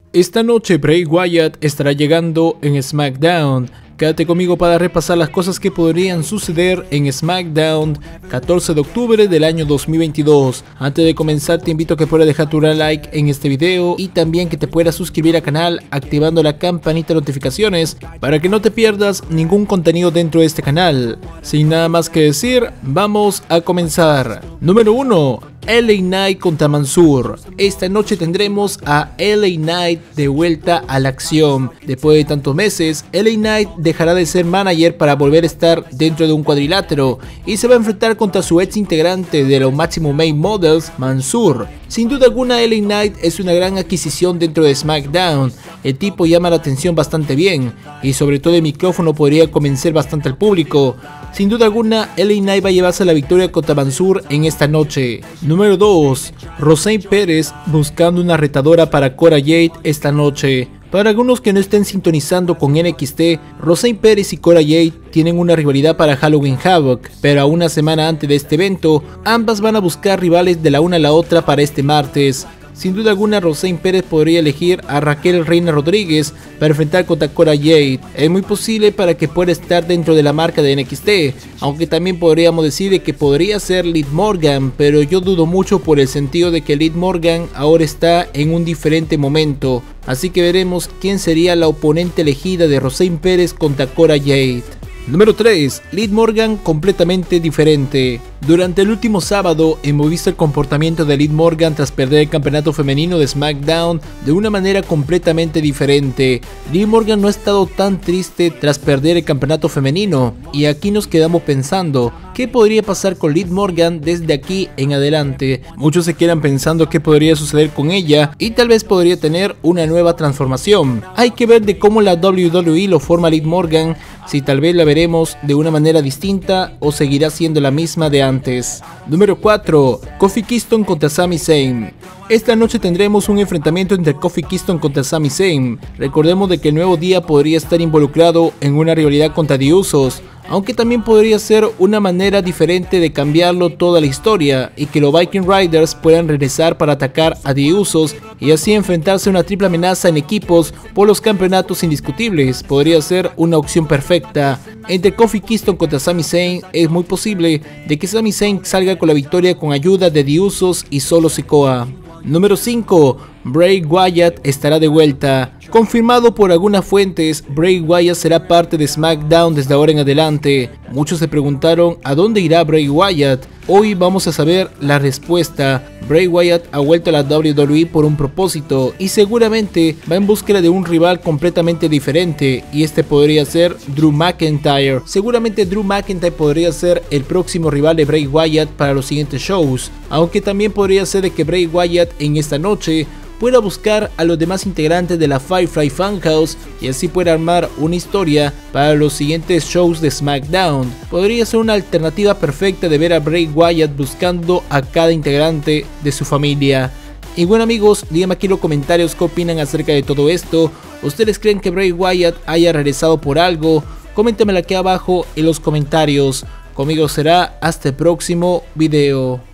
Esta noche Bray Wyatt estará llegando en SmackDown. Quédate conmigo para repasar las cosas que podrían suceder en SmackDown 14 de octubre del año 2022. Antes de comenzar te invito a que puedas dejar tu gran like en este video y también que te puedas suscribir al canal activando la campanita de notificaciones para que no te pierdas ningún contenido dentro de este canal. Sin nada más que decir, vamos a comenzar. Número 1. LA Knight contra Mansoor. Esta noche tendremos a LA Knight de vuelta a la acción. Después de tantos meses, LA Knight dejará de ser manager para volver a estar dentro de un cuadrilátero y se va a enfrentar contra su ex integrante de los Maximum Male Models, Mansoor. Sin duda alguna, LA Knight es una gran adquisición dentro de SmackDown. El tipo llama la atención bastante bien y sobre todo el micrófono podría convencer bastante al público. Sin duda alguna, LA Knight va a llevarse la victoria contra Mansoor en esta noche. Número 2. Roxanne Perez buscando una retadora para Cora Jade esta noche. Para algunos que no estén sintonizando con NXT, Roxanne Perez y Cora Jade tienen una rivalidad para Halloween Havoc, pero a una semana antes de este evento, ambas van a buscar rivales de la una a la otra para este martes. Sin duda alguna, Roxanne Perez podría elegir a Raquel Reina Rodríguez para enfrentar contra Cora Jade. Es muy posible para que pueda estar dentro de la marca de NXT, aunque también podríamos decir de que podría ser Liv Morgan, pero yo dudo mucho por el sentido de que Liv Morgan ahora está en un diferente momento. Así que veremos quién sería la oponente elegida de Roxanne Perez contra Cora Jade. Número 3. Liv Morgan completamente diferente. Durante el último sábado hemos visto el comportamiento de Liv Morgan tras perder el campeonato femenino de SmackDown de una manera completamente diferente. Liv Morgan no ha estado tan triste tras perder el campeonato femenino y aquí nos quedamos pensando ¿qué podría pasar con Liv Morgan desde aquí en adelante? Muchos se quedan pensando qué podría suceder con ella y tal vez podría tener una nueva transformación. Hay que ver de cómo la WWE lo forma Liv Morgan, si tal vez la veremos de una manera distinta o seguirá siendo la misma de antes. Número 4. Kofi Kingston contra Sami Zayn. Esta noche tendremos un enfrentamiento entre Kofi Kingston contra Sami Zayn. Recordemos de que el nuevo día podría estar involucrado en una rivalidad contra The Usos, aunque también podría ser una manera diferente de cambiarlo toda la historia y que los Viking Raiders puedan regresar para atacar a The Usos y así enfrentarse a una triple amenaza en equipos por los campeonatos indiscutibles. Podría ser una opción perfecta. Entre Kofi Kingston contra Sami Zayn es muy posible de que Sami Zayn salga con la victoria con ayuda de The Usos y Solo Sikoa. Número 5. Bray Wyatt estará de vuelta. Confirmado por algunas fuentes, Bray Wyatt será parte de SmackDown desde ahora en adelante. Muchos se preguntaron a dónde irá Bray Wyatt. Hoy vamos a saber la respuesta. Bray Wyatt ha vuelto a la WWE por un propósito y seguramente va en búsqueda de un rival completamente diferente y este podría ser Drew McIntyre. Seguramente Drew McIntyre podría ser el próximo rival de Bray Wyatt para los siguientes shows, aunque también podría ser de que Bray Wyatt en esta noche pueda buscar a los demás integrantes de la Firefly Funhouse y así pueda armar una historia para los siguientes shows de SmackDown. Podría ser una alternativa perfecta de ver a Bray Wyatt buscando a cada integrante de su familia. Y bueno amigos, díganme aquí en los comentarios qué opinan acerca de todo esto. ¿Ustedes creen que Bray Wyatt haya regresado por algo? Coméntamelo aquí abajo en los comentarios. Conmigo será hasta el próximo video.